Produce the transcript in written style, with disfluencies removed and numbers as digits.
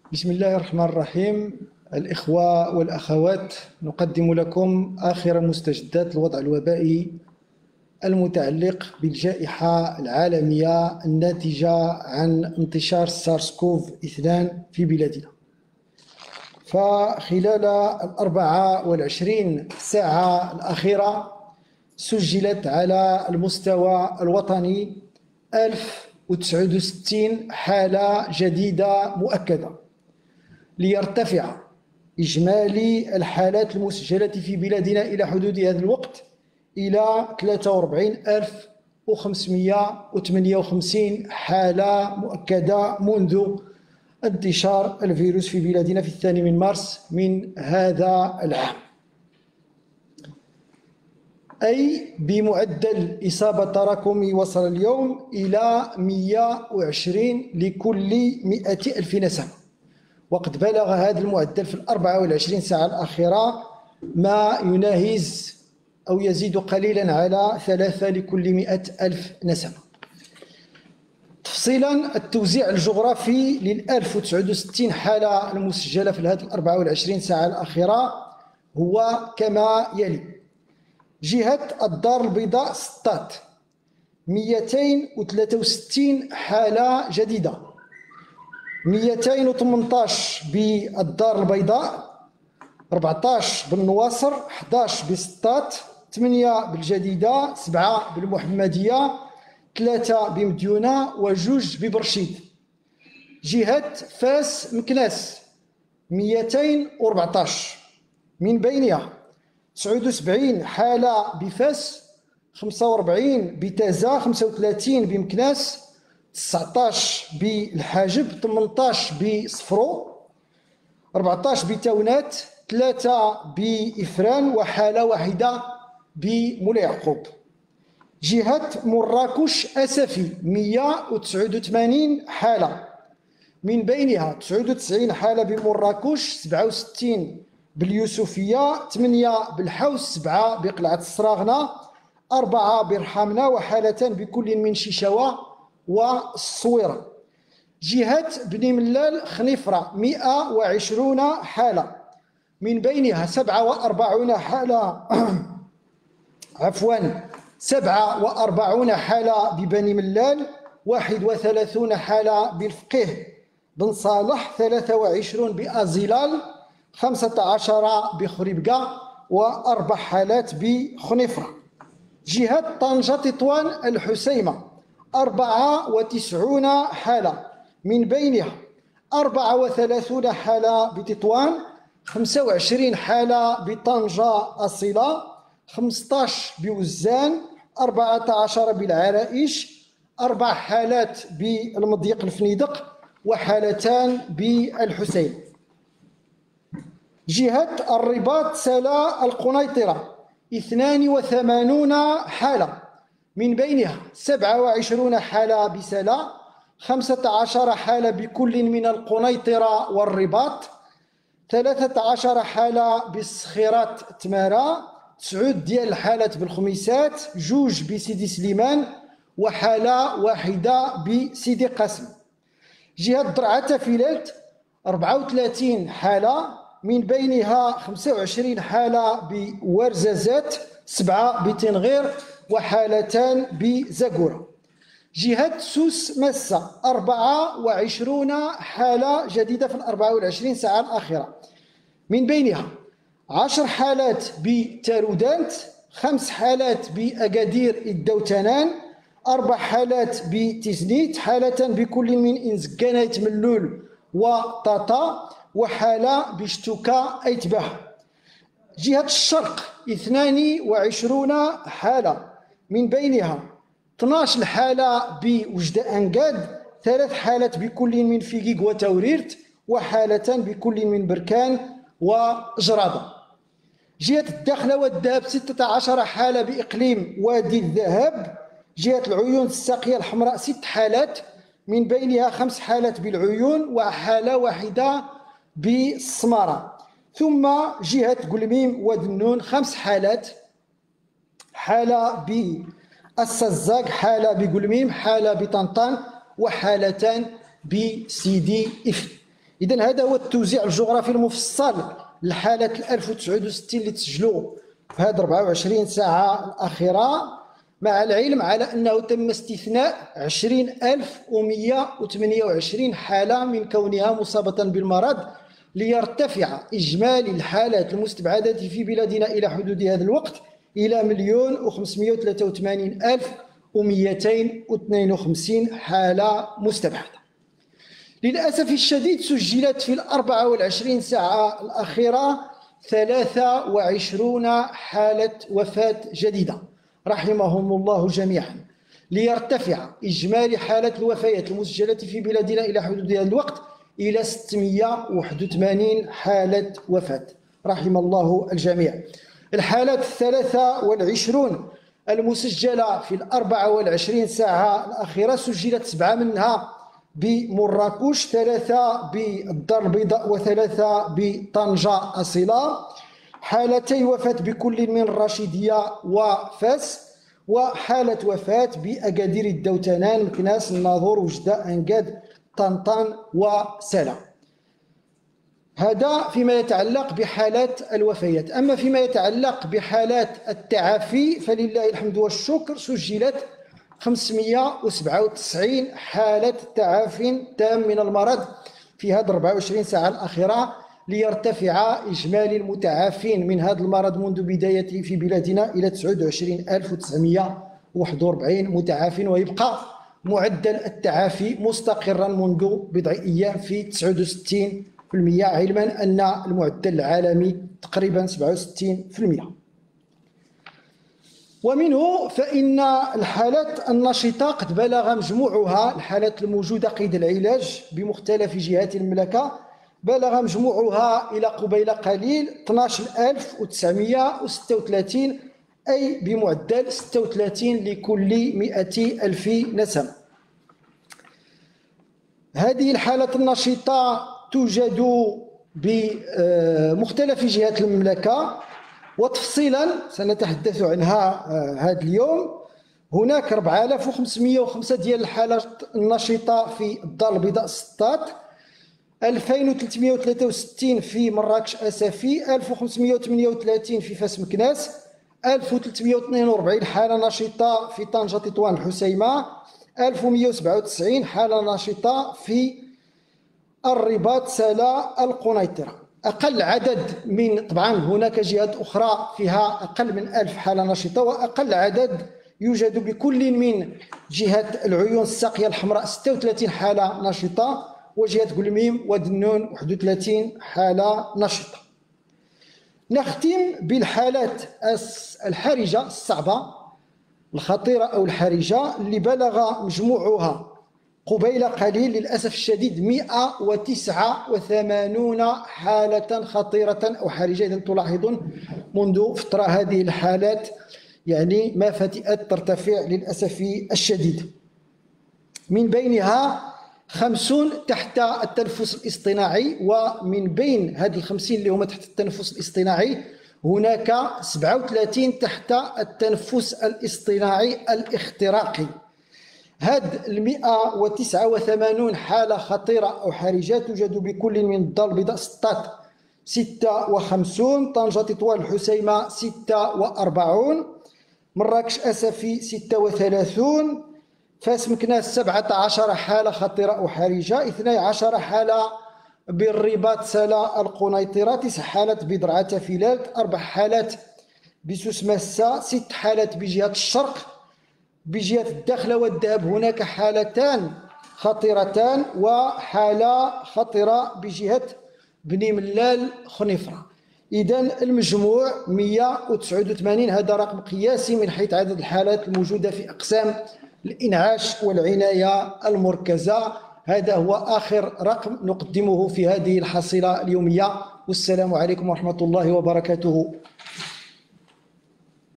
بسم الله الرحمن الرحيم. الإخوة والأخوات، نقدم لكم آخر مستجدات الوضع الوبائي المتعلق بالجائحة العالمية الناتجة عن انتشار سارس كوف 2 في بلادنا. فخلال 24 ساعة الأخيرة سجلت على المستوى الوطني 1069 حالة جديدة مؤكدة، ليرتفع إجمالي الحالات المسجلة في بلادنا إلى حدود هذا الوقت إلى 43558 حالة مؤكدة منذ انتشار الفيروس في بلادنا في 2 مارس من هذا العام، أي بمعدل إصابة تراكمي وصل اليوم إلى 120 لكل 100,000 نسمة. وقد بلغ هذا المعدل في 24 ساعة الأخيرة ما يناهز أو يزيد قليلا على 3 لكل 100,000 نسمة. تفصيلا، التوزيع الجغرافي لل 1069 حالة المسجلة في هذه 24 ساعة الأخيرة هو كما يلي: جهة الدار البيضاء سطات 263 حالة جديدة، 218 بالدار البيضاء، 14 بالنواصر، 11 بسطات، 8 بالجديدة، 7 بالمحمدية، 3 بمديونة، وجوج ببرشيد. جهة فاس مكناس 214، من بينها 79 حالة بفاس، 45 بتازا، 35 بمكناس، 19 بالحاجب، 18 بصفرو، 14 بتاونات، 3 بإفران، وحالة واحدة بمولاي يعقوب. جهة مراكش أسفي 189 حالة، من بينها 99 حالة بمراكش، 67 باليوسفية، 8 بالحوس، 7 بقلعة السراغنة، 4 برحامنة، وحالتان بكل من شيشاوة والصويرة. جهة بني ملال خنيفرة 120 حالة، من بينها 47 حالة 47 حالة ببني ملال، 31 حالة بالفقيه بن صالح، 23 بأزيلال، 15 بخريبكا، و4 حالات بخنيفرة. جهة طنجة تطوان الحسيمة 94 حالة، من بينها 34 حالة بتطوان، 25 حالة بطنجة أصيلة، 15 بوزان، 14 بالعرائش، 4 حالات بالمضيق الفنيدق، وحالتان بالحسين. جهة الرباط سلا القنيطرة 82 حالة، من بينها 27 حالة بسلا، 15 حالة بكل من القنيطرة والرباط، 13 حالة بالسخيرات تمارا، 9 ديال الحالات بالخميسات، 2 بسيدي سليمان، وحالة واحدة بسيدي قاسم. جهة درعا فيلالت 34 حالة، من بينها 25 حالة بورزازات، 7 بتنغير، وحالتان بزاكورة. جهة سوس مسة 24 حالة جديدة في 24 ساعة الأخيرة، من بينها 10 حالات بتارودانت، 5 حالات بأكادير الدوتنان، 4 حالات بتزنيت، حالة بكل من إنزكانات ملول وطاطا، وحالة بشتوكا أيتباه. جهة الشرق 22 حالة، من بينها 12 حالة بوجد أنقاد، 3 حالات بكل من فيقيق وتوريرت، وحالتان بكل من بركان وجرادة. جهة الداخلة والذهب 16 حالة بإقليم وادي الذهب. جهة العيون الساقية الحمراء 6 حالات، من بينها 5 حالات بالعيون، وحالة واحدة بالسمارة. ثم جهة قلميم ودنون 5 حالات، حالة بالسزاق، حالة بقلميم، حالة بطنطان، وحالتان بسيدي إفل. إذن هذا هو التوزيع الجغرافي المفصل للحالات 1069 اللي تسجلوا في هذه 24 ساعة الأخيرة، مع العلم على أنه تم استثناء 20128 حالة من كونها مصابة بالمرض، ليرتفع إجمالي الحالات المستبعدة في بلادنا إلى حدود هذا الوقت إلى 1,583,252 حالة مستبعدة. للأسف الشديد سجلت في 24 ساعة الأخيرة 23 حالة وفاة جديدة رحمهم الله جميعا، ليرتفع إجمالي حالات الوفيات المسجلة في بلادنا إلى حدود هذا الوقت إلى 681 حالة وفاة رحم الله الجميع. الحالات 23 المسجلة في 24 ساعة الأخيرة سجلت 7 منها بمراكش، 3 بالدار البيضاء، و3 بطنجة أصيلة. حالتي وفاة بكل من الرشيدية وفاس، وحالة وفاة بأكادير الدوتنان، مكناس، الناظور، وجدة، أنقاد، طنطان وسلا. هذا فيما يتعلق بحالات الوفيات. أما فيما يتعلق بحالات التعافي فلله الحمد والشكر، سجلت 597 حالة تعافي تام من المرض في هذه 24 ساعة الأخيرة، ليرتفع إجمالي المتعافين من هذا المرض منذ بدايته في بلادنا إلى 29941 متعاف، ويبقى معدل التعافي مستقرا منذ بضع أيام في 69%، علما أن المعدل العالمي تقريبا 67%. ومنه فإن الحالات النشطة قد بلغ مجموعها، الحالات الموجودة قيد العلاج بمختلف جهات المملكة، بلغ مجموعها إلى قبيل قليل 12936، أي بمعدل 36 لكل 200,000 نسمة. هذه الحالات النشطة توجد بمختلف جهات المملكة، وتفصيلا سنتحدث عنها هذا اليوم. هناك 4505 ديال الحالات النشطة في الدار البيضاء سطات، 2363 في مراكش أسفي، 1538 في فاس مكناس، 1342 حالة نشطة في طنجة تطوان الحسيمة، 1197 حالة نشطة في الرباط سلا القنيطرة. أقل عدد من، طبعا هناك جهات أخرى فيها أقل من 1000 حالة نشطة، وأقل عدد يوجد بكل من جهة العيون الساقية الحمراء 36 حالة نشطة، وجهة قلميم ودنون 31 حالة نشطة. نختم بالحالات الحرجة الصعبة الخطيرة أو الحرجة اللي بلغ مجموعها قبيل قليل للأسف الشديد 189 حالة خطيرة أو حرجة. إذن تلاحظون منذ فترة هذه الحالات يعني ما فتئت ترتفع للأسف الشديد. من بينها 50 تحت التنفس الاصطناعي، ومن بين هذه 50 اللي هما تحت التنفس الاصطناعي هناك 37 تحت التنفس الاصطناعي الاختراقي. هاد 189 حالة خطيرة أو حرجة توجد بكل من الدار البيضاء سطات 56، طنجة تطوان الحسيمة 46، مراكش أسفي 36، فاس مكناس 17 حالة خطيرة أو حرجة، 12 حالة بالرباط سلا القنيطرة، 9 حالات بدرعة فيلات، 4 حالات بسوس مسا، 6 حالات بجهة الشرق. بجهة الداخلة والذهب هناك حالتان خطيرتان وحالة خطيرة بجهة بني ملال خنيفرة. إذن المجموع 189، هذا رقم قياسي من حيث عدد الحالات الموجودة في أقسام الإنعاش والعناية المركزة. هذا هو آخر رقم نقدمه في هذه الحصيلة اليومية، والسلام عليكم ورحمة الله وبركاته.